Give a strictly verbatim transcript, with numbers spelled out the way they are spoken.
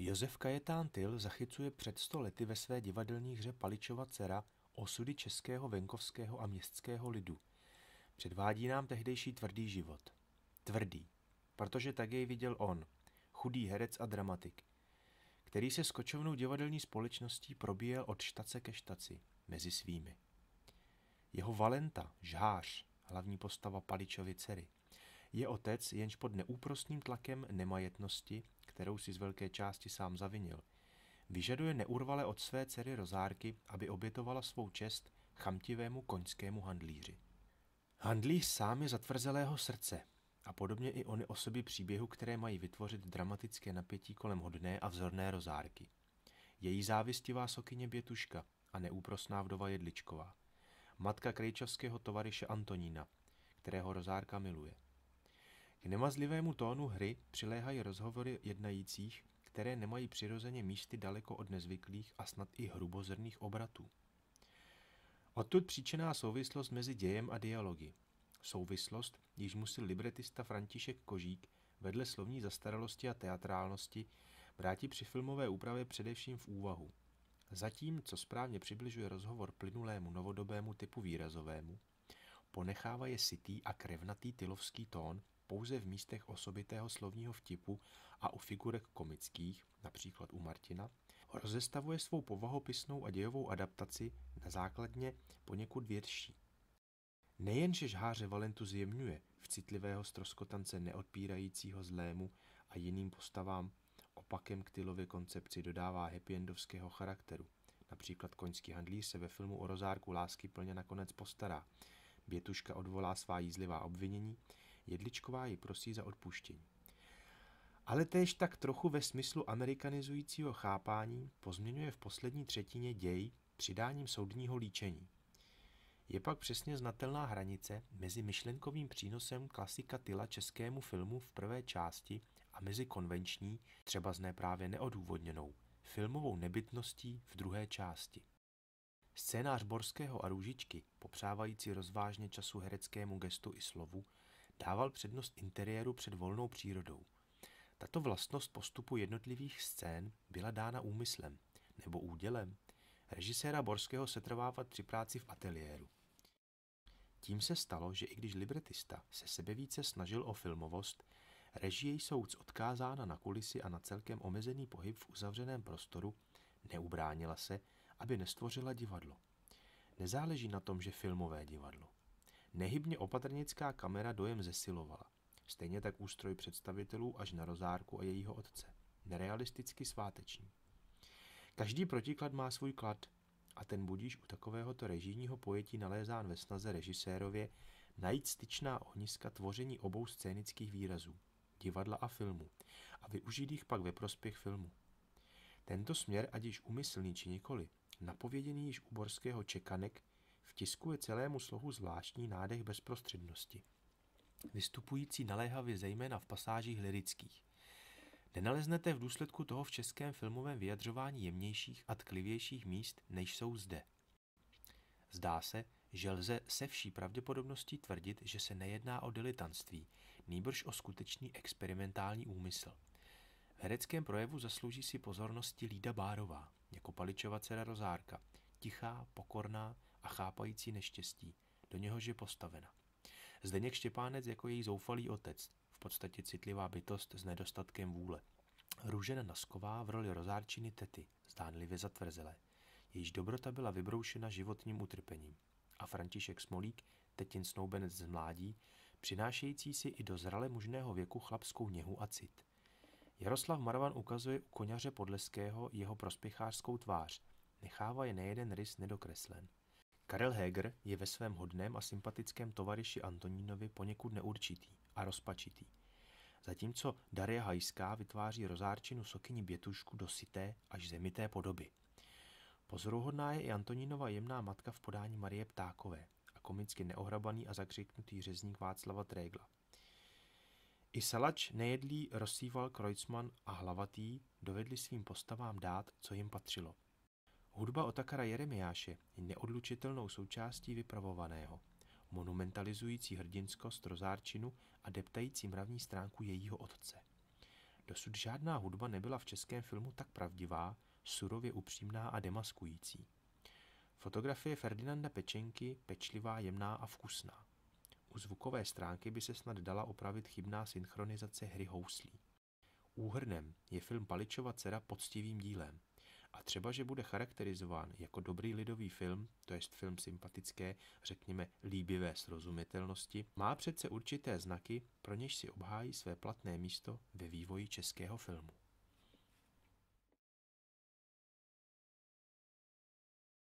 Josef Kajetán Tyl zachycuje před sto lety ve své divadelní hře Paličova dcera osudy českého venkovského a městského lidu. Předvádí nám tehdejší tvrdý život. Tvrdý, protože tak jej viděl on, chudý herec a dramatik, který se s kočovnou divadelní společností probíjel od štace ke štaci, mezi svými. Jeho Valenta, žhář, hlavní postava Paličovy dcery, je otec, jenž pod neúprosným tlakem nemajetnosti, kterou si z velké části sám zavinil, vyžaduje neurvale od své dcery Rozárky, aby obětovala svou čest chamtivému koňskému handlíři. Handlíř sám je zatvrzelého srdce a podobně i ony osoby příběhu, které mají vytvořit dramatické napětí kolem hodné a vzorné Rozárky. Její závistivá sokyně Bětuška a neúprosná vdova Jedličková, matka krejčovského tovaryše Antonína, kterého Rozárka miluje. K nemazlivému tónu hry přiléhají rozhovory jednajících, které nemají přirozeně místy daleko od nezvyklých a snad i hrubozrnných obratů. Odtud příčinná souvislost mezi dějem a dialogy. Souvislost, již musí libretista František Kožík vedle slovní zastaralosti a teatrálnosti vrátit při filmové úpravě především v úvahu. Zatím, co správně přibližuje rozhovor plynulému novodobému typu výrazovému, ponechává je sytý a krevnatý tylovský tón pouze v místech osobitého slovního vtipu a u figurek komických, například u Martina, rozestavuje svou povahopisnou a dějovou adaptaci na základně poněkud větší. Nejenže žháře Valentu zjemňuje v citlivého stroskotance neodpírajícího zlému a jiným postavám, opakem k Tylově koncepci dodává happyendovského charakteru. Například koňský handlíř se ve filmu o Rozárku lásky plně nakonec postará. Bětuška odvolá svá jízlivá obvinění, Jedličková ji prosí za odpuštění. Ale též tak trochu ve smyslu amerikanizujícího chápání pozměňuje v poslední třetině děj přidáním soudního líčení. Je pak přesně znatelná hranice mezi myšlenkovým přínosem klasika Tyla českému filmu v prvé části a mezi konvenční, třeba z právě neodůvodněnou, filmovou nebytností v druhé části. Scénář Borského a Růžičky, popřávající rozvážně času hereckému gestu i slovu, dával přednost interiéru před volnou přírodou. Tato vlastnost postupu jednotlivých scén byla dána úmyslem nebo údělem režiséra Borského setrvávat při práci v ateliéru. Tím se stalo, že i když libretista se sebevíce snažil o filmovost, režie jsou odkázána na kulisy a na celkem omezený pohyb v uzavřeném prostoru, neubránila se, aby nestvořila divadlo. Nezáleží na tom, že filmové divadlo. Nehybně opatrnická kamera dojem zesilovala. Stejně tak ústroj představitelů až na Rozárku a jejího otce. Nerealisticky sváteční. Každý protiklad má svůj klad a ten budíš u takovéhoto režijního pojetí nalézán ve snaze režisérově najít styčná ohniska tvoření obou scénických výrazů, divadla a filmu, a využít jich pak ve prospěch filmu. Tento směr, ať již úmyslný či nikoli, napověděný již u Borského Čekanek, vtiskuje celému slohu zvláštní nádech bezprostřednosti, vystupující naléhavě zejména v pasážích lyrických. Nenaleznete v důsledku toho v českém filmovém vyjadřování jemnějších a tklivějších míst, než jsou zde. Zdá se, že lze se vší pravděpodobností tvrdit, že se nejedná o diletantství, nýbrž o skutečný experimentální úmysl. V hereckém projevu zaslouží si pozornosti Lída Bárová, jako Paličova dcera Rozárka, tichá, pokorná a chápající neštěstí, do něhož je postavena. Zdeněk Štěpánec jako její zoufalý otec, v podstatě citlivá bytost s nedostatkem vůle. Růžena Nasková v roli Rozárčiny tety, zdánlivě zatvrzelé. Jejíž dobrota byla vybroušena životním utrpením. A František Smolík, tetin snoubenec z mládí, přinášející si i do zrale mužného věku chlapskou něhu a cit. Jaroslav Marvan ukazuje u koňaře Podleského jeho prospěchářskou tvář. Nechává je nejeden rys nedokreslen. Karel Heger je ve svém hodném a sympatickém tovaryši Antonínovi poněkud neurčitý a rozpačitý. Zatímco Daria Hajská vytváří Rozárčinu sokyni Bětušku do syté až zemité podoby. Pozoruhodná je i Antonínova jemná matka v podání Marie Ptákové a komicky neohrabaný a zakřiknutý řezník Václava Trégla. I Salač, nejedlý Rosíval, Kreutzmann a Hlavatý dovedli svým postavám dát, co jim patřilo. Hudba Otakara Jeremiáše je neodlučitelnou součástí vypravovaného, monumentalizující hrdinskost Rozárčinu a deptající mravní stránku jejího otce. Dosud žádná hudba nebyla v českém filmu tak pravdivá, surově upřímná a demaskující. Fotografie Ferdinanda Pečenky pečlivá, jemná a vkusná. U zvukové stránky by se snad dala opravit chybná synchronizace hry houslí. Úhrnem je film Paličova dcera poctivým dílem. A třeba, že bude charakterizován jako dobrý lidový film, to jest film sympatické, řekněme líbivé srozumitelnosti, má přece určité znaky, pro něž si obhájí své platné místo ve vývoji českého filmu.